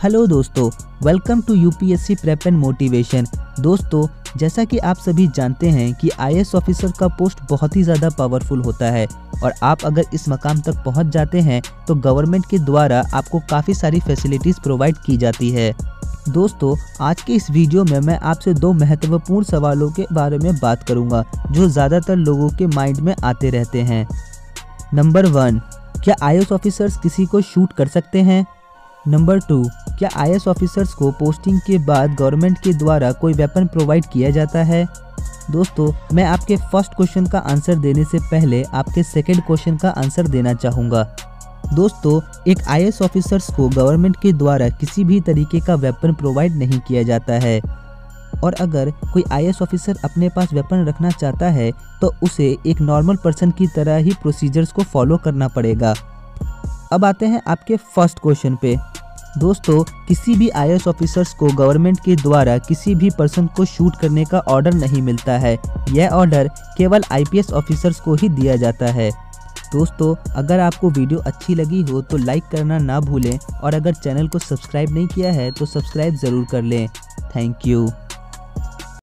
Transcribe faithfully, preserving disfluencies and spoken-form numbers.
Hello दोस्तों, welcome to UPSC prep and motivation. दोस्तों, जैसा कि आप सभी जानते हैं कि आईएएस ऑफिसर का पोस्ट बहुत ही ज़्यादा पावरफुल होता है और आप अगर इस मकाम तक पहुंच जाते हैं तो गवर्नमेंट के द्वारा आपको काफ़ी सारी फैसिलिटीज़ प्रोवाइड की जाती है। दोस्तों, आज के इस वीडियो में मैं आपसे दो महत्वपूर्ण सवालों के बारे में बात करूंगा जो ज़्यादातर लोगों के माइंड में आते रहते हैं। नंबर वन, क्या आईएएस ऑफिसर्स किसी को शूट कर सकते हैं? नंबर टू, क्या आईएएस ऑफिसर्स को पोस्टिंग के बाद गवर्नमेंट के द्वारा कोई वेपन प्रोवाइड किया जाता है? दोस्तों, मैं आपके फर्स्ट क्वेश्चन का आंसर देने से पहले आपके सेकंड क्वेश्चन का आंसर देना चाहूँगा। दोस्तों, एक आईएएस ऑफिसर्स को गवर्नमेंट के द्वारा किसी भी तरीके का वेपन प्रोवाइड नहीं किया जाता है और अगर कोई आईएएस ऑफिसर अपने पास वेपन रखना चाहता है तो उसे एक नॉर्मल पर्सन की तरह ही प्रोसीजर्स को फॉलो करना पड़ेगा। अब आते हैं आपके फर्स्ट क्वेश्चन पे। दोस्तों, किसी भी आईएएस ऑफिसर्स को गवर्नमेंट के द्वारा किसी भी पर्सन को शूट करने का ऑर्डर नहीं मिलता है। यह ऑर्डर केवल आईपीएस ऑफिसर्स को ही दिया जाता है। दोस्तों, अगर आपको वीडियो अच्छी लगी हो तो लाइक करना ना भूलें और अगर चैनल को सब्सक्राइब नहीं किया है तो सब्सक्राइब ज़रूर कर लें। Thank you.